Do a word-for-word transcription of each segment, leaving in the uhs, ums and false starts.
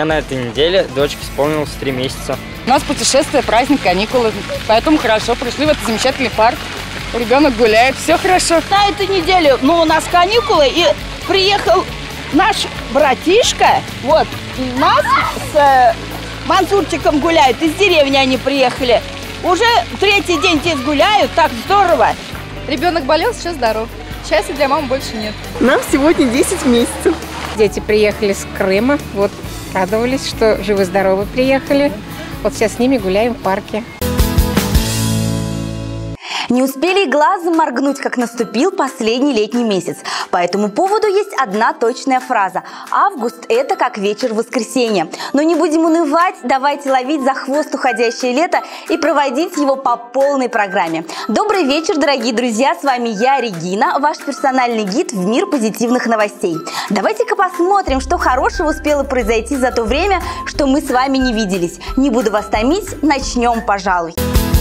меня на этой неделе дочке исполнилось три месяца. У нас путешествие, праздник, каникулы, поэтому хорошо, пришли в этот замечательный парк. Ребенок гуляет, все хорошо. На этой неделе, ну, у нас каникулы, и приехал наш братишка, вот, нас с э, Мансурчиком гуляют, из деревни они приехали. Уже третий день здесь гуляют, так здорово. Ребенок болел, сейчас здоров. Счастья для мамы больше нет. Нам сегодня десять месяцев. Дети приехали с Крыма, вот, радовались, что живы-здоровы приехали. Вот сейчас с ними гуляем в парке. Не успели и глазом моргнуть, как наступил последний летний месяц. По этому поводу есть одна точная фраза. Август – это как вечер воскресенья. Но не будем унывать, давайте ловить за хвост уходящее лето и проводить его по полной программе. Добрый вечер, дорогие друзья, с вами я, Регина, ваш персональный гид в мир позитивных новостей. Давайте-ка посмотрим, что хорошего успело произойти за то время, что мы с вами не виделись. Не буду вас томить, начнем, пожалуй.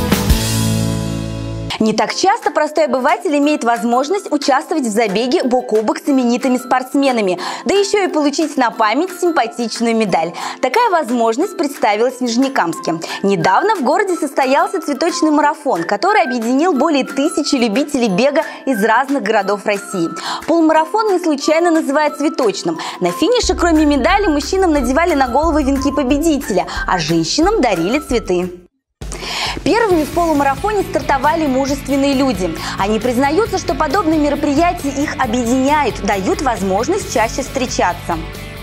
Не так часто простой обыватель имеет возможность участвовать в забеге бок о бок с именитыми спортсменами, да еще и получить на память симпатичную медаль. Такая возможность представилась в Нижнекамске. Недавно в городе состоялся цветочный марафон, который объединил более тысячи любителей бега из разных городов России. Полумарафон не случайно называют цветочным. На финише, кроме медали, мужчинам надевали на головы венки победителя, а женщинам дарили цветы. Первыми в полумарафоне стартовали мужественные люди. Они признаются, что подобные мероприятия их объединяют, дают возможность чаще встречаться.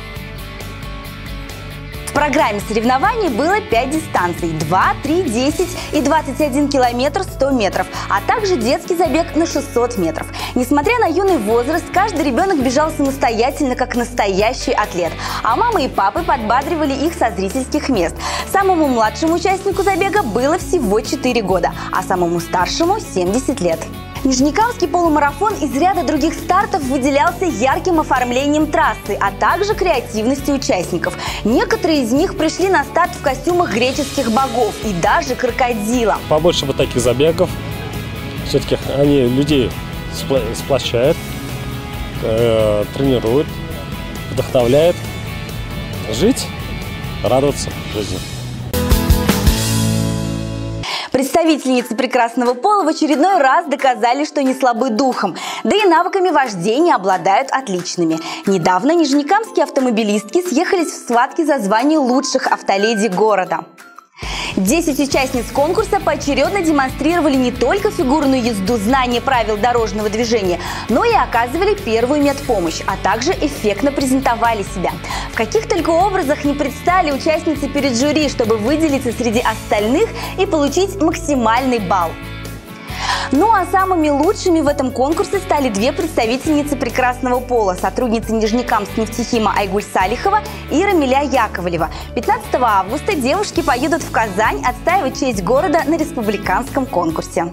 В программе соревнований было пять дистанций – два, три, десять и двадцать один километр сто метров, а также детский забег на шестьсот метров. Несмотря на юный возраст, каждый ребенок бежал самостоятельно, как настоящий атлет, а мамы и папы подбадривали их со зрительских мест. Самому младшему участнику забега было всего четыре года, а самому старшему – семьдесят лет. Нижнекамский полумарафон из ряда других стартов выделялся ярким оформлением трассы, а также креативностью участников. Некоторые из них пришли на старт в костюмах греческих богов и даже крокодила. Побольше вот таких забегов. Все-таки они людей сплощают, э, тренируют, вдохновляют жить, радоваться жизни. Представительницы прекрасного пола в очередной раз доказали, что не слабы духом, да и навыками вождения обладают отличными. Недавно нижнекамские автомобилистки съехались в схватке за звание лучших автоледи города. Десять участниц конкурса поочередно демонстрировали не только фигурную езду, знание правил дорожного движения, но и оказывали первую медпомощь, а также эффектно презентовали себя. В каких только образах не предстали участницы перед жюри, чтобы выделиться среди остальных и получить максимальный балл. Ну а самыми лучшими в этом конкурсе стали две представительницы прекрасного пола, сотрудницы Нижнекамск нефтехима Айгуль Салихова и Рамиля Яковлева. пятнадцатого августа девушки поедут в Казань отстаивать честь города на республиканском конкурсе.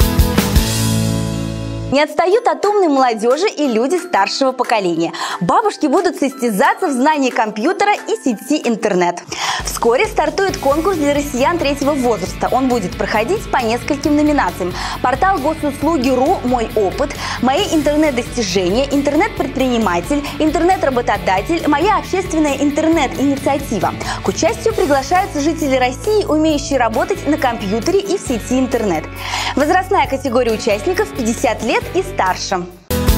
Не отстают от умной молодежи и люди старшего поколения. Бабушки будут состязаться в знании компьютера и сети интернет. Вскоре стартует конкурс для россиян третьего возраста. Он будет проходить по нескольким номинациям. Портал госуслуги.ру «Мой опыт», «Мои интернет-достижения», «Интернет-предприниматель», «Интернет-работодатель», «Моя общественная интернет-инициатива». К участию приглашаются жители России, умеющие работать на компьютере и в сети интернет. Возрастная категория участников – пятьдесят лет и старше.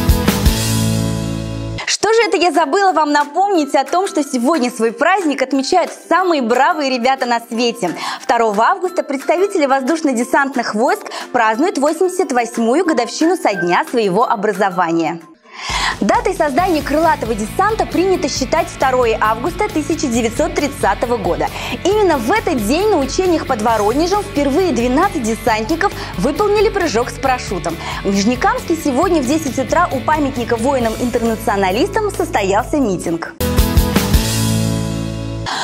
Что же это я забыла вам напомнить о том, что сегодня свой праздник отмечают самые бравые ребята на свете. второго августа представители воздушно-десантных войск празднуют восемьдесят восьмую годовщину со дня своего образования. Датой создания крылатого десанта принято считать второго августа тысяча девятьсот тридцатого года. Именно в этот день на учениях под Воронежем впервые двенадцать десантников выполнили прыжок с парашютом. В Нижнекамске сегодня в десять утра у памятника воинам-интернационалистам состоялся митинг. Тот, кто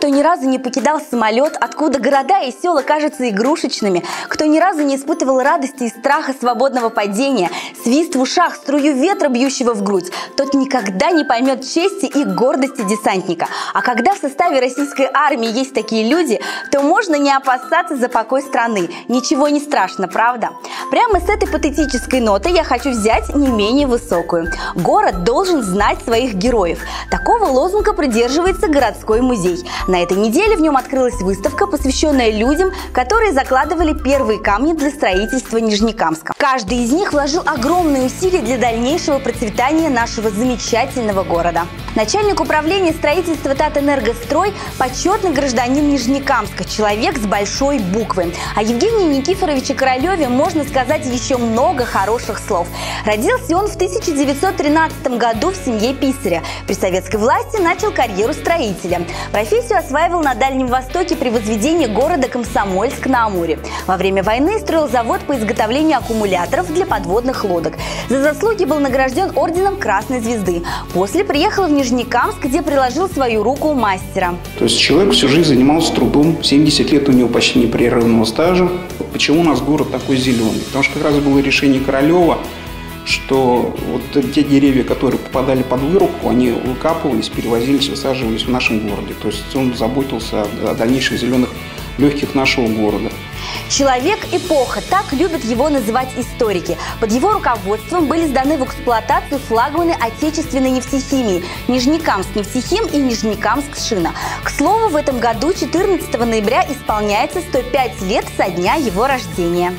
кто ни разу не покидал самолет, откуда города и села кажутся игрушечными, кто ни разу не испытывал радости и страха свободного падения, свист в ушах, струю ветра, бьющего в грудь, тот никогда не поймет чести и гордости десантника. А когда в составе российской армии есть такие люди, то можно не опасаться за покой страны. Ничего не страшно, правда? Прямо с этой патетической ноты я хочу взять не менее высокую. Город должен знать своих героев. Такого лозунга придерживается городской музей. На этой неделе в нем открылась выставка, посвященная людям, которые закладывали первые камни для строительства Нижнекамска. Каждый из них вложил огромные усилия для дальнейшего процветания нашего замечательного города. Начальник управления строительства Татэнергострой – почетный гражданин Нижнекамска, человек с большой буквы. О Евгении Никифоровиче Королеве можно сказать еще много хороших слов. Родился он в тысяча девятьсот тринадцатом году в семье писаря. При советской власти начал карьеру строителя. Профессию осваивал на Дальнем Востоке при возведении города Комсомольск-на-Амуре. Во время войны строил завод по изготовлению аккумуляторов для подводных лодок. За заслуги был награжден орденом Красной Звезды. После приехал в Нижнекамск, где приложил свою руку мастера. То есть человек всю жизнь занимался трудом, семьдесят лет у него почти непрерывного стажа. Почему у нас город такой зеленый? Потому что как раз было решение Королева, что вот те деревья, которые попадали под вырубку, они выкапывались, перевозились, высаживались в нашем городе. То есть он заботился о дальнейших зеленых легких нашего города. Человек-эпоха, так любят его называть историки. Под его руководством были сданы в эксплуатацию флагманы отечественной нефтехимии Нижнекамск-Нефтехим и Нижнекамск-Шина. К слову, в этом году, четырнадцатого ноября, исполняется сто пять лет со дня его рождения.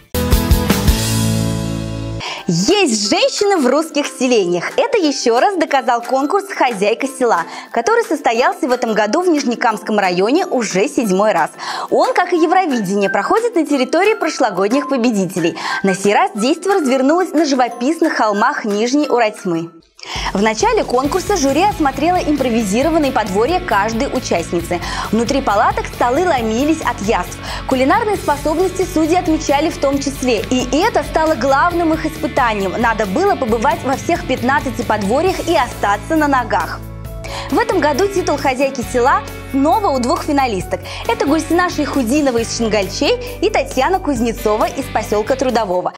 Есть женщины в русских селениях. Это еще раз доказал конкурс «Хозяйка села», который состоялся в этом году в Нижнекамском районе уже седьмой раз. Он, как и Евровидение, проходит на территории прошлогодних победителей. На сей раз действо развернулось на живописных холмах Нижней Уральсмы. В начале конкурса жюри осмотрело импровизированные подворья каждой участницы. Внутри палаток столы ломились от яств. Кулинарные способности судьи отмечали в том числе. И это стало главным их испытанием. Надо было побывать во всех пятнадцати подворьях и остаться на ногах. В этом году титул «Хозяйки села» снова у двух финалисток. Это Гульсина Шейхудинова из Шингальчей и Татьяна Кузнецова из поселка Трудового.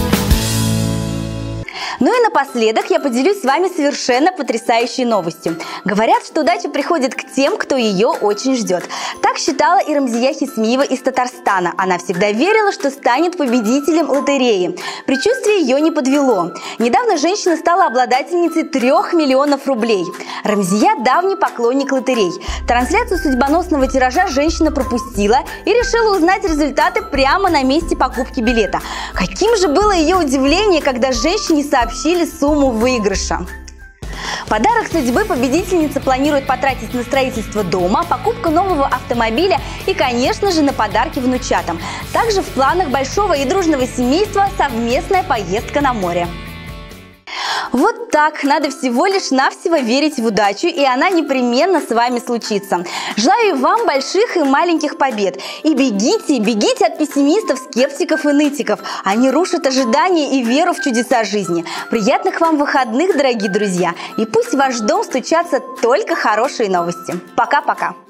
Ну и напоследок я поделюсь с вами совершенно потрясающей новостью. Говорят, что удача приходит к тем, кто ее очень ждет. Так считала и Рамзия Хисмиева из Татарстана. Она всегда верила, что станет победителем лотереи. Предчувствие ее не подвело. Недавно женщина стала обладательницей трех миллионов рублей. Рамзия – давний поклонник лотерей. Трансляцию судьбоносного тиража женщина пропустила и решила узнать результаты прямо на месте покупки билета. Каким же было ее удивление, когда женщине сообщили сумму выигрыша. Подарок судьбы победительница планирует потратить на строительство дома, покупку нового автомобиля и, конечно же, на подарки внучатам. Также в планах большого и дружного семейства совместная поездка на море. Вот так, надо всего лишь навсего верить в удачу, и она непременно с вами случится. Желаю вам больших и маленьких побед. И бегите, бегите от пессимистов, скептиков и нытиков. Они рушат ожидания и веру в чудеса жизни. Приятных вам выходных, дорогие друзья. И пусть в ваш дом стучатся только хорошие новости. Пока-пока.